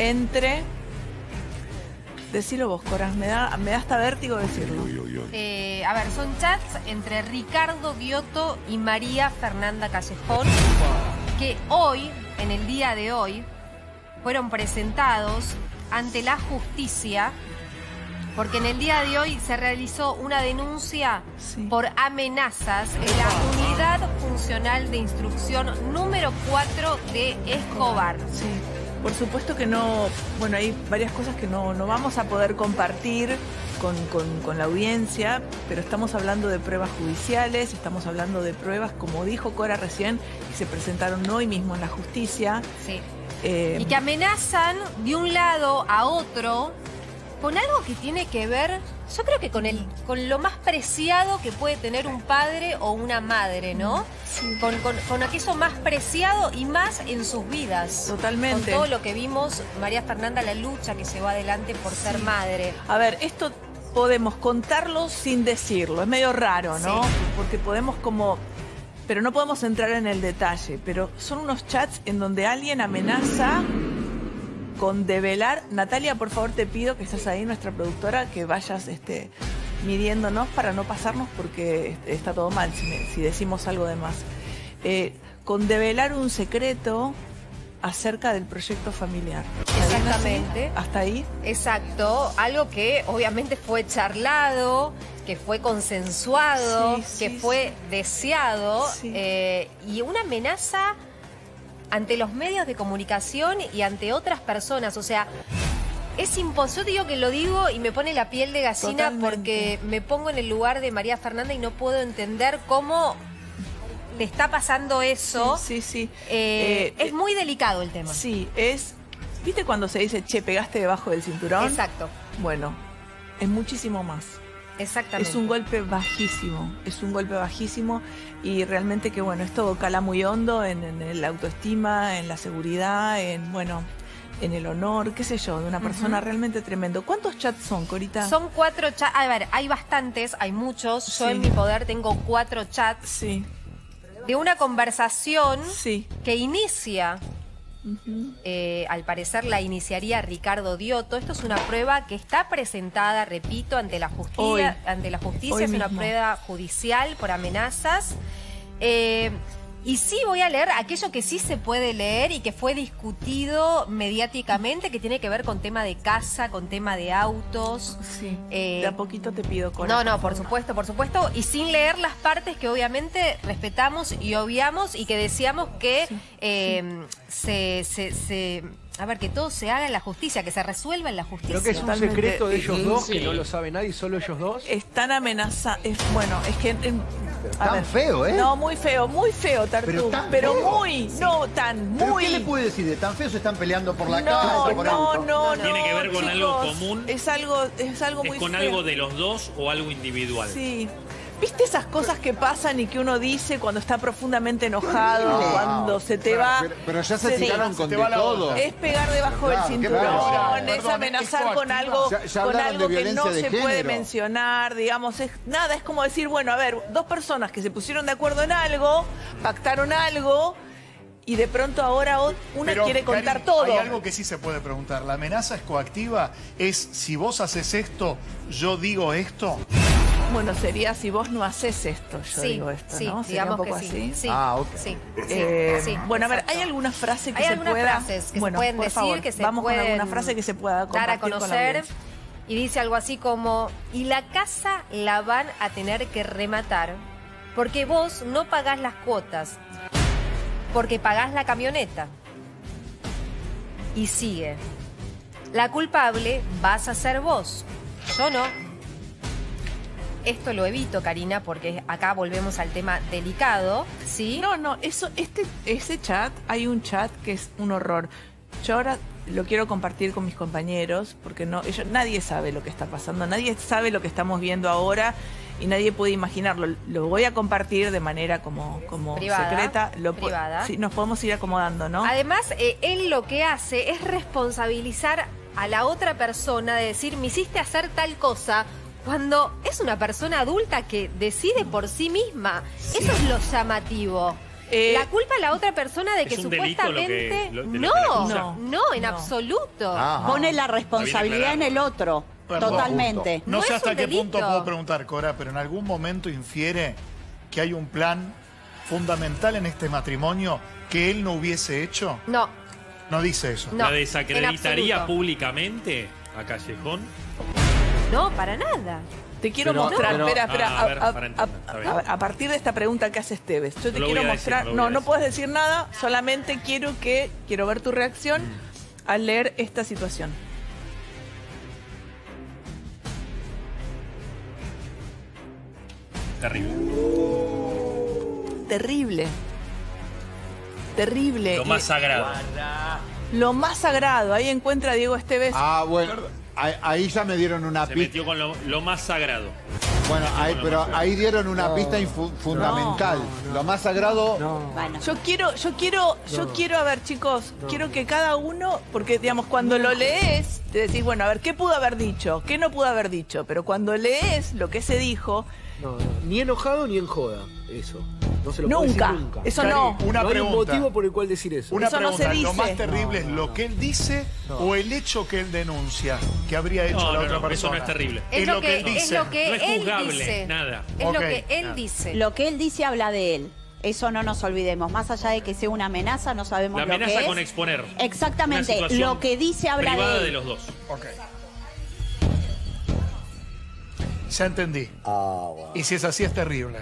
entre... Decilo vos, Cora, me da hasta vértigo decirlo. A ver, son chats entre Ricardo Giotto y María Fernanda Callejón, que hoy, en el día de hoy, fueron presentados ante la justicia, porque en el día de hoy se realizó una denuncia por amenazas en la Unidad Funcional de Instrucción número 4 de Escobar. Sí. Por supuesto que no, bueno, hay varias cosas que no vamos a poder compartir con la audiencia, pero estamos hablando de pruebas judiciales, estamos hablando de pruebas, como dijo Cora recién, que se presentaron hoy mismo en la justicia. Sí. Y que amenazan de un lado a otro con algo que tiene que ver, yo creo que con lo más preciado que puede tener un padre o una madre, ¿no? Sí. Con aquello más preciado y más en sus vidas. Totalmente. Con todo lo que vimos, María Fernanda, la lucha que llevó adelante por ser madre. A ver, esto podemos contarlo sin decirlo, es medio raro, ¿no? Sí. Porque podemos como... Pero no podemos entrar en el detalle, pero son unos chats en donde alguien amenaza con develar. Natalia, por favor, te pido que estás ahí, nuestra productora, que vayas midiéndonos para no pasarnos porque está todo mal si decimos algo de más. Con develar un secreto acerca del proyecto familiar. Exactamente. ¿Hasta ahí? Exacto. Algo que obviamente fue charlado, que fue consensuado, que fue deseado, y una amenaza ante los medios de comunicación y ante otras personas. O sea, es imposible. Yo digo que lo digo y me pone la piel de gallina. Totalmente. Porque me pongo en el lugar de María Fernanda y no puedo entender cómo le está pasando eso. Sí. Es muy delicado el tema. Sí, ¿viste cuando se dice, che, pegaste debajo del cinturón? Exacto. Bueno, es muchísimo más. Exactamente. Es un golpe bajísimo y realmente que bueno, esto cala muy hondo en la autoestima, en la seguridad, en el honor, qué sé yo, de una persona realmente tremendo. ¿Cuántos chats son, Corita? Son 4 chats, a ver, hay bastantes, hay muchos. Yo en mi poder tengo 4 chats. Sí. De una conversación que inicia... al parecer la iniciaría Ricardo Giotto. Esto es una prueba que está presentada, repito, ante la justicia. Es una prueba judicial por amenazas. Y sí voy a leer aquello que sí se puede leer y que fue discutido mediáticamente, que tiene que ver con tema de casa, con tema de autos. Sí, de a poquito te pido, Cora. No, por supuesto. Y sin leer las partes que obviamente respetamos y obviamos y que decíamos que a ver, que todo se haga en la justicia, que se resuelva en la justicia. Creo que es un secreto de ellos dos, que no lo sabe nadie, solo ellos dos. Están amenazados. Bueno, es que... Tan feo, ¿eh? No, muy feo, Tartú. Pero muy, no tan, muy. ¿Pero qué le puede decir? ¿De tan feo se están peleando por la casa? No. ¿Tiene que ver con algo común? Es algo muy ¿Es con feo. algo de los dos o algo individual? Sí. ¿Viste esas cosas que pasan y que uno dice cuando está profundamente enojado, cuando se te va? Pero ya se tiraron con de todo. Es pegar debajo del cinturón, es amenazar con algo que no se puede mencionar, digamos. Es como decir, bueno, a ver, dos personas que se pusieron de acuerdo en algo, pactaron algo, y de pronto ahora una quiere contar todo. Hay algo que sí se puede preguntar. ¿La amenaza es coactiva? ¿Es si vos haces esto, yo digo esto? Bueno, sería si vos no haces esto, yo digo esto, ¿no? Sería un poco así. Sí. Ok. Bueno, a ver, ¿hay alguna frase que se pueda...? Hay algunas frases que se pueden decir, favor, que se vamos pueden con alguna frase que se pueda compartir dar a conocer. Con la audiencia. Y dice algo así como, y la casa la van a tener que rematar porque vos no pagás las cuotas, porque pagás la camioneta. Y sigue, la culpable vas a ser vos, yo no. Esto lo evito, Karina, porque acá volvemos al tema delicado, ¿sí? No, ese chat, hay un chat que es un horror. Yo ahora lo quiero compartir con mis compañeros, porque nadie sabe lo que está pasando, nadie sabe lo que estamos viendo ahora y nadie puede imaginarlo. Lo voy a compartir de manera como privada, secreta. Privada. Sí, nos podemos ir acomodando, ¿no? Además, él lo que hace es responsabilizar a la otra persona de decir, me hiciste hacer tal cosa, cuando es una persona adulta que decide por sí misma. Eso es lo llamativo. la culpa a la otra persona de que supuestamente... No, en absoluto. Pone la responsabilidad en el otro. Totalmente. No sé hasta qué punto delito. puedo preguntar, Cora, pero en algún momento infiere que hay un plan fundamental en este matrimonio que él no hubiese hecho. No. No dice eso. ¿La desacreditaría públicamente a Callejón? No, para nada. Te quiero mostrar, espera. A partir de esta pregunta que hace Esteves, yo te quiero mostrar. No puedes decir nada, solamente quiero ver tu reacción al leer esta situación. Terrible. Lo más sagrado. Lo más sagrado. Ahí encuentra a Diego Esteves. Bueno, ahí ya me dieron una pista. Se metió con lo más sagrado. Bueno, ahí dieron una pista fundamental. Lo más sagrado. Bueno. Yo quiero, a ver, chicos, quiero que cada uno, porque digamos, cuando lo lees, te decís, bueno, a ver, ¿qué pudo haber dicho? ¿Qué no pudo haber dicho? Pero cuando lees lo que se dijo. No, ni enojado ni en joda, eso. No se lo Nunca. puede decir nunca. Eso Cari, no. Una no pregunta. hay un motivo por el cual decir eso. Una Eso pregunta. no se dice. ¿Lo más terrible es lo que él dice o el hecho que él denuncia que habría hecho la otra persona? Eso no es terrible. Es lo que él dice. es lo que No es él juzgable, dice. nada. Es Ok. lo que él dice. Lo que él dice habla de él. Eso no nos olvidemos. Más allá de que sea una amenaza, no sabemos La lo que es. amenaza con exponer. Exactamente. Una situación Lo que dice habla de privada él. de los dos. Ok. Ya entendí. Y si es así, es terrible.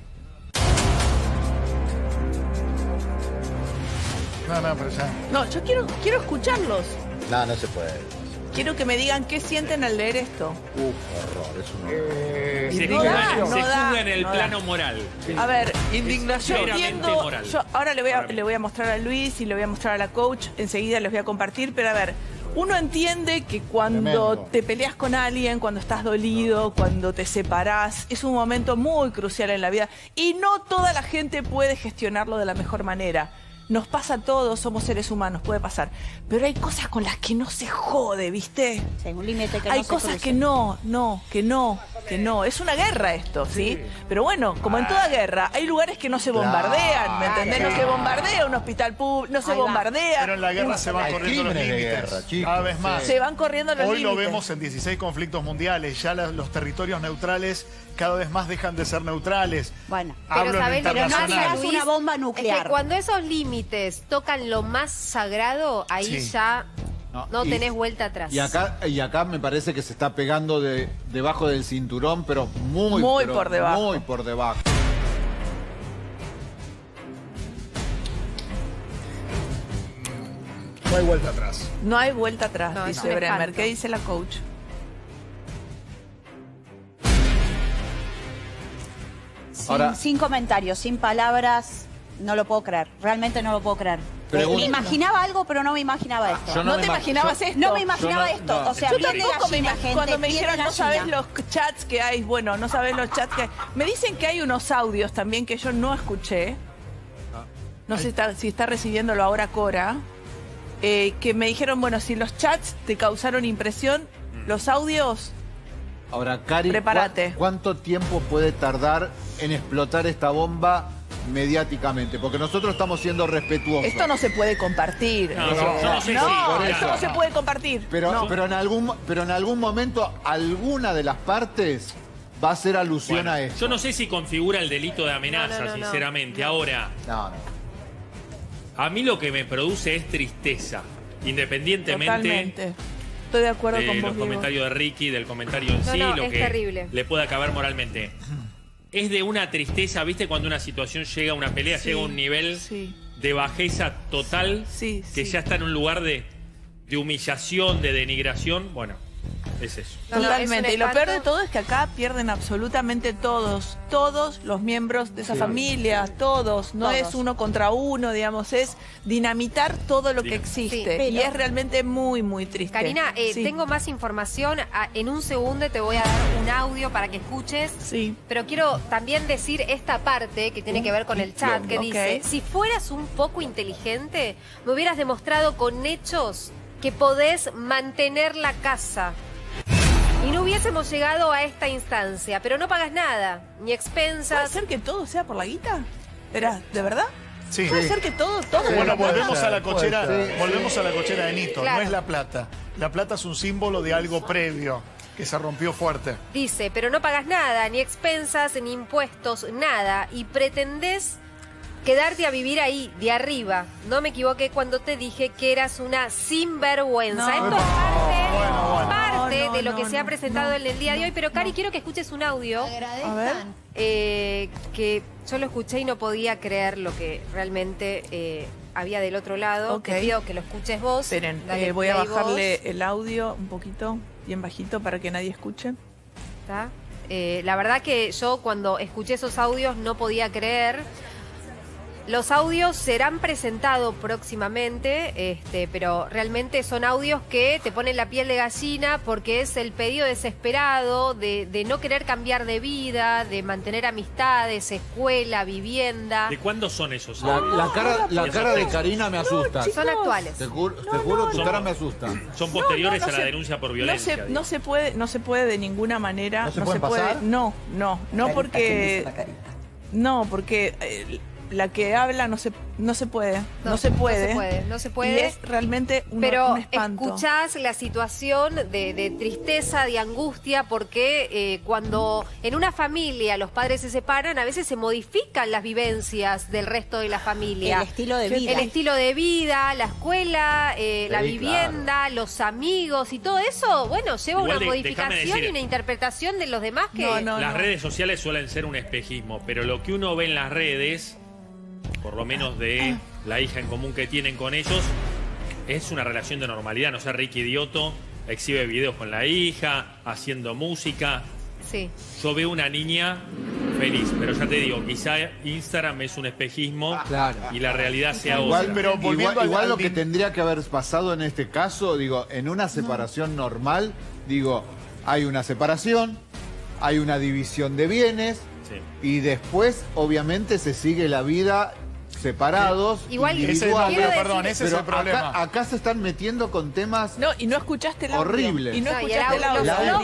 No, pero ya. No, yo quiero escucharlos. No se puede. Quiero que me digan qué sienten al leer esto. Horror, es un horror. Se No juzga, da, se no da, juzga en el no da. plano moral. A ver, Indignación. yo Meramente entiendo, moral. ahora le voy a mostrar a Luis y le voy a mostrar a la coach, enseguida les voy a compartir, pero a ver, uno entiende que cuando Tremendo. te peleas con alguien, cuando estás dolido, cuando te separás, es un momento muy crucial en la vida y no toda la gente puede gestionarlo de la mejor manera. Nos pasa a todos, somos seres humanos, puede pasar. Pero hay cosas con las que no se jode, ¿viste? Sí, un límite que Hay no se cosas cruce. que no. Es una guerra esto, ¿sí? Pero bueno, como en toda guerra, hay lugares que no se bombardean, ¿me entendés? No se bombardea un hospital público, no se Ahí va. bombardea. Pero en la guerra se van Hay corriendo los crímenes de límites. guerra, chicos. Cada vez más. Se van corriendo los Hoy lo límites. vemos en 16 conflictos mundiales. Ya los territorios neutrales cada vez más dejan de ser neutrales. Bueno. Hablo Pero en sabés lo que internacional. pasa, Es Luis, una bomba es nuclear. que cuando esos límites tocan lo más sagrado, ahí Sí. ya no y- tenés vuelta atrás. Y acá me parece que se está pegando debajo del cinturón, pero muy por debajo. Muy por debajo. No hay vuelta atrás. No hay vuelta atrás, No, es dice un Bremer. espanto. ¿Qué dice la coach? Sin comentarios, sin palabras, no lo puedo creer. Realmente no lo puedo creer. Pregunta. Me imaginaba algo, pero no me imaginaba esto. Yo ¿No me te ima- imaginabas yo- esto? No me imaginaba Yo no- esto. no. O sea, Yo piel de tampoco me gallina, imagino. gente, Cuando me piel de dijeron, no sabes gallina. los chats que hay. Bueno, no sabes los chats que hay. Me dicen que hay unos audios también que yo no escuché. No sé si está recibiéndolo ahora Cora. Que me dijeron, bueno, si los chats te causaron impresión, los audios... Ahora, Cari, Prepárate. ¿cuánto tiempo puede tardar en explotar esta bomba mediáticamente? Porque nosotros estamos siendo respetuosos. Esto no se puede compartir. No, yo no sé si- No, por esto eso. no se puede compartir. Pero, No. pero en algún momento, alguna de las partes va a hacer alusión Bueno, a esto. yo no sé si configura el delito de amenaza, No. sinceramente. Ahora, No. a mí lo que me produce es tristeza, independientemente Totalmente. Estoy de acuerdo de con vos, los Diego. comentarios de Ricky, del comentario en No, sí, no, lo es que terrible. le pueda caber moralmente. Es de una tristeza, ¿viste? Cuando una situación llega a una pelea, Sí, llega a un nivel sí. de bajeza total, Sí, que sí. ya está en un lugar de humillación, de denigración. Bueno, es eso. No, Totalmente. es un Y lo peor de espanto. todo es que acá pierden absolutamente todos los miembros de esa familia, todos. No Todos. es uno contra uno, digamos, es dinamitar todo lo que Sí. existe. Sí, y es realmente muy, muy triste. Karina, Sí. tengo más información. En un segundo te voy a dar un audio para que escuches. Sí. Pero quiero también decir esta parte que tiene que ver con el chat, que Ok. dice, si fueras un poco inteligente, me hubieras demostrado con hechos que podés mantener la casa. Y no hubiésemos llegado a esta instancia, pero no pagas nada, ni ¿Puede expensas. ser que todo sea por la guita? ¿Era de verdad? Sí. Puede ser que todo. Bueno, volvemos a la cochera de Nito. Claro. No es la plata. La plata es un símbolo de algo previo que se rompió fuerte. Dice, pero no pagas nada, ni expensas, ni impuestos, nada. Y pretendés quedarte a vivir ahí, de arriba. No me equivoqué cuando te dije que eras una sinvergüenza. No. Esto es parte No, de lo que no, se ha no, presentado no, en el día de hoy. Pero, Cari, quiero que escuches un audio A ver. que yo lo escuché y no podía creer lo que realmente había del otro lado. Ok. Te pido que lo escuches vos. Esperen, Dale voy a play bajarle vos. el audio un poquito, bien bajito, para que nadie escuche. ¿Está? La verdad que yo cuando escuché esos audios no podía creer. Los audios serán presentados próximamente, pero realmente son audios que te ponen la piel de gallina porque es el pedido desesperado de no querer cambiar de vida, de mantener amistades, escuela, vivienda. ¿De cuándo son esos? La cara de Karina me asusta. Son actuales. Te juro, tu cara me asusta. Son posteriores No a la se- denuncia por violencia. No se puede de ninguna manera. ¿No se pueden pasar? No, porque. No, porque la que habla no se puede. No se puede. No se puede. Y es realmente un espanto. Escuchás la situación de tristeza, de angustia, porque cuando en una familia los padres se separan, a veces se modifican las vivencias del resto de la familia. El estilo de vida. El estilo de vida, la escuela, la Sí, vivienda, los amigos y todo eso, bueno, lleva Igual una déjame modificación decir- y una interpretación de los demás que... Las redes sociales suelen ser un espejismo, pero lo que uno ve en las redes, por lo menos de la hija en común que tienen con ellos, es una relación de normalidad. No sé, Ricky Idioto exhibe videos con la hija, haciendo música. Sí. Yo veo una niña feliz, pero ya te digo, quizá Instagram es un espejismo Claro. y la realidad sea Igual, otra. pero volviendo igual al lo que din- tendría que haber pasado en este caso, digo, en una separación normal, digo, hay una separación, hay una división de bienes Sí. y después, obviamente, se sigue la vida separados, Igual, individuales. quiero perdón, decir- ese es Pero el problema. acá se están metiendo con temas No, y no escuchaste el audio. Horrible. Y no No, y escuchaste el audio.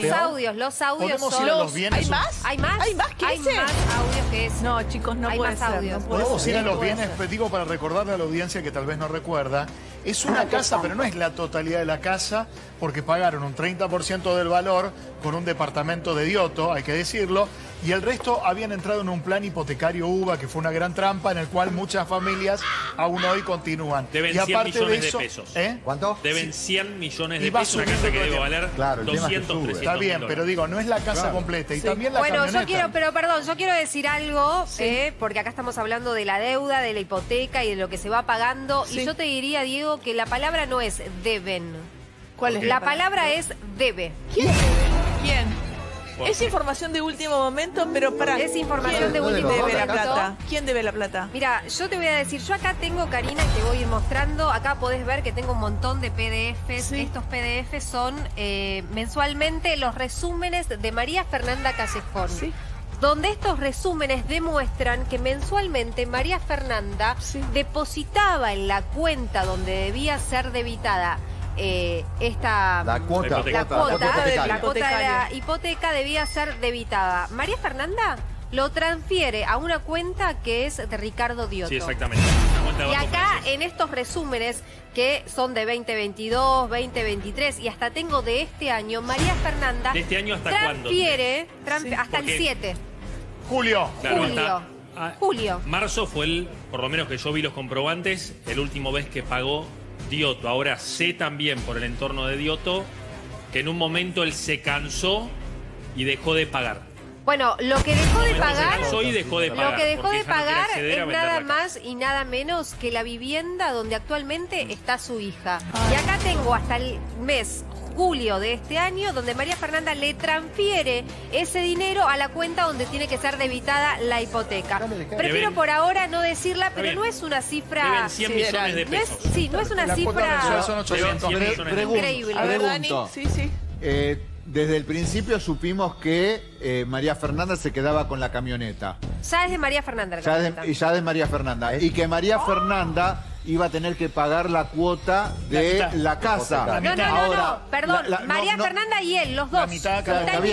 los audios ¿Podemos son... ir a los bienes? ¿Hay más? ¿Hay más? ¿Hay más que Hay ese? más audios que ese. No, chicos, no Hay puede más ser. audios. No puede Podemos ser, ir a no los puede bienes, ser. digo, para recordarle a la audiencia que tal vez no recuerda. Es una casa, pero no es la totalidad de la casa, porque pagaron un 30% del valor con un departamento de Dioto, hay que decirlo, y el resto habían entrado en un plan hipotecario UBA, que fue una gran trampa, en el cual muchas familias aún hoy continúan. Deben y 100 aparte millones de eso, de pesos. ¿Cuánto? Deben 100 millones Y de va pesos, una subiendo casa que todo el debe tiempo. valer Claro, el tema es que 200, sube. 300 Está bien, mil pero dólares. digo, no es la casa Claro. completa. Y Sí. también la Bueno, camioneta. yo quiero decir algo, porque acá estamos hablando de la deuda, de la hipoteca y de lo que se va pagando. Sí. Y yo te diría, Diego, que la palabra no es deben. ¿Cuál es La palabra es debe. ¿Quién? ¿Por Es qué? información de último momento, pero para. Es información de ¿Quién último ¿Quién debe la momento. plata? ¿Quién debe la plata? Mira, yo te voy a decir, yo acá tengo, Karina, y te voy a ir mostrando, acá podés ver que tengo un montón de PDFs. Sí. Estos PDFs son mensualmente los resúmenes de María Fernanda Callejón. Sí. Donde estos resúmenes demuestran que mensualmente María Fernanda Sí. depositaba en la cuenta donde debía ser debitada La cuota. la cuota hipotecaria. de la hipoteca debía ser debitada. María Fernanda lo transfiere a una cuenta que es de Ricardo Dioto. Sí, exactamente. Una cuenta de Y Banco acá, Francés. en estos resúmenes, que son de 2022, 2023 y hasta tengo de este año, María Fernanda ¿De este año hasta cuándo? transfiere Sí. hasta el Porque- 7. Julio. Claro, Julio. hasta- Julio. Marzo fue por lo menos que yo vi los comprobantes, el último vez que pagó Dioto. Ahora sé también por el entorno de Dioto que en un momento él se cansó y dejó de pagar. Bueno, lo que dejó de Se pagar... cansó y dejó de pagar. Lo que dejó porque de ella no quiere pagar acceder a es vender nada la casa. más y nada menos que la vivienda donde actualmente está su hija. Y acá tengo hasta el mes julio de este año donde María Fernanda le transfiere ese dinero a la cuenta donde tiene que ser debitada la hipoteca. Prefiero Deben- por ahora no decirla, pero bien. no es una cifra... Deben 100 millones de No es, pesos. sí, no es una La cuota mensual cifra... son Deben 800 100 mil. millones de Increíble. A ver, Dani. Pregunto. Sí, sí. Desde el principio supimos que María Fernanda se quedaba con la camioneta. Ya es de María Fernanda la Ya camioneta. ya de María Fernanda. Y que María Fernanda iba a tener que pagar la cuota de La mitad. la casa. La No, mitad. no, Ahora, perdón. no, María no. Fernanda y él, los dos. La mitad cada Mitad y Está bien. mitad.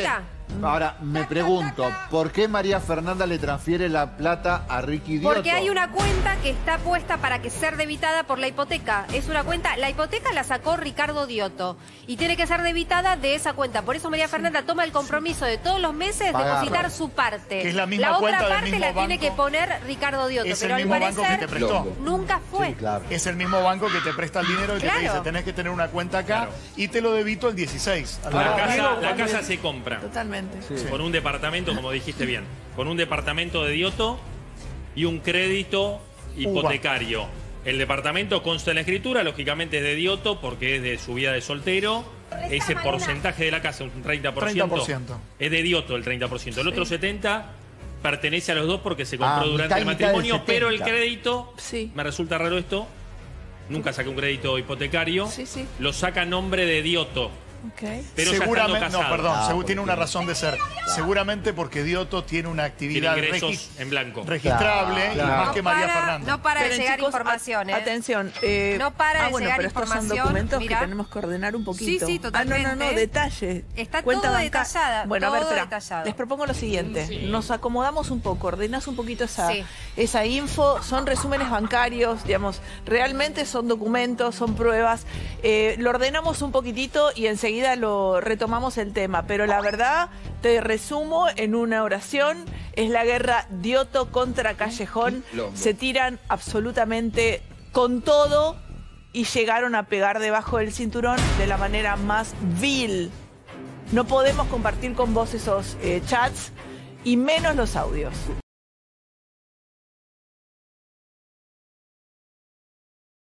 Ahora, me pregunto, ¿por qué María Fernanda le transfiere la plata a Ricky Dioto? Porque hay una cuenta que está puesta para que ser debitada por la hipoteca. Es una cuenta, la hipoteca la sacó Ricardo Dioto y tiene que ser debitada de esa cuenta. Por eso María Fernanda toma el compromiso de todos los meses depositar su parte. Que es la misma otra cuenta del parte mismo la banco. tiene que poner Ricardo Dioto. Es pero el mismo al banco que parecer te prestó. nunca fue. Sí, claro. Es el mismo banco que te presta el dinero y que te dice, tenés que tener una cuenta acá y te lo debito el 16. La casa se compra. Totalmente. Con un departamento, como dijiste bien, con un departamento de Dioto y un crédito hipotecario. El departamento consta en la escritura, lógicamente es de Dioto porque es de su vida de soltero. Ese porcentaje de la casa, un 30%, es de Dioto el 30%. El otro 70% pertenece a los dos porque se compró durante el matrimonio, pero el crédito, me resulta raro esto, nunca saqué un crédito hipotecario, lo saca a nombre de Dioto. Pero seguramente, no, perdón, tiene una razón de ser. Seguramente porque Dioto tiene una actividad en blanco registrable y más que María Fernanda. No para de llegar información, Atención. No para de llegar pero información. Estos son documentos que tenemos que ordenar un poquito. Sí, totalmente. No, detalle. Está Cuenta todo bancaria. detallada. Bueno, todo a ver, detallado. Les propongo lo siguiente. Nos acomodamos un poco, ordenás un poquito esa info. Son resúmenes bancarios, digamos. Realmente son documentos, son pruebas. Lo ordenamos un poquitito y enseguida lo retomamos el tema. Pero la verdad, te resumo en una oración. Es la guerra Dioto contra Callejón. Se tiran absolutamente con todo y llegaron a pegar debajo del cinturón de la manera más vil. No podemos compartir con vos esos chats y menos los audios.